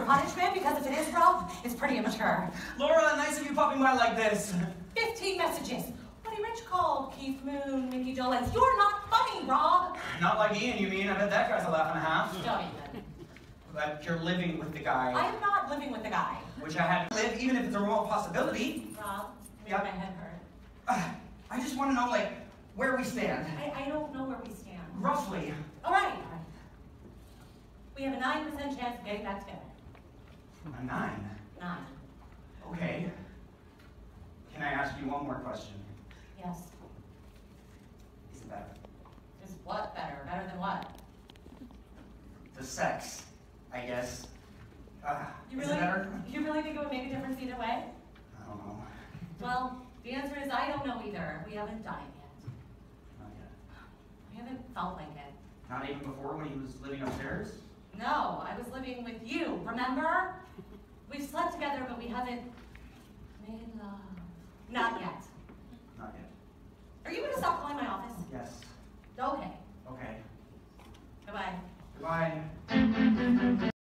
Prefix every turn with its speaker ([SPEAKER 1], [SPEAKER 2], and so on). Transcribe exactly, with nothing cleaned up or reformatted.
[SPEAKER 1] punishment? Because if it is, Rob, it's pretty immature.
[SPEAKER 2] Laura, nice of you popping by like this.
[SPEAKER 1] Fifteen messages. Buddy Rich called, Keith Moon, Mickey Jolens. You're not funny, Rob.
[SPEAKER 2] Not like Ian, you mean? I bet that guy's a laugh and a half.
[SPEAKER 1] Don't even.
[SPEAKER 2] But you're living with the guy.
[SPEAKER 1] I am not living with the guy.
[SPEAKER 2] Which I had to live, even if it's a remote possibility.
[SPEAKER 1] Rob, make
[SPEAKER 2] Yep.
[SPEAKER 1] my head hurt.
[SPEAKER 2] Uh, I just want to know, like, where we stand.
[SPEAKER 1] I, I don't know where we stand.
[SPEAKER 2] Roughly.
[SPEAKER 1] All right. We have a nine percent chance of getting back together.
[SPEAKER 2] A nine?
[SPEAKER 1] Nine.
[SPEAKER 2] Okay. Can I ask you one more question?
[SPEAKER 1] Yes.
[SPEAKER 2] Is it better?
[SPEAKER 1] Is what better? Better than what?
[SPEAKER 2] The sex, I guess. Uh,
[SPEAKER 1] You
[SPEAKER 2] is
[SPEAKER 1] really,
[SPEAKER 2] it better?
[SPEAKER 1] you really think it would make a difference either way?
[SPEAKER 2] I don't know.
[SPEAKER 1] Well, the answer is I don't know either. We haven't done it yet.
[SPEAKER 2] Not yet.
[SPEAKER 1] We haven't felt like it.
[SPEAKER 2] Not even before when he was living upstairs?
[SPEAKER 1] No, I was living with you, remember? We've slept together, but we haven't made love. Not yet.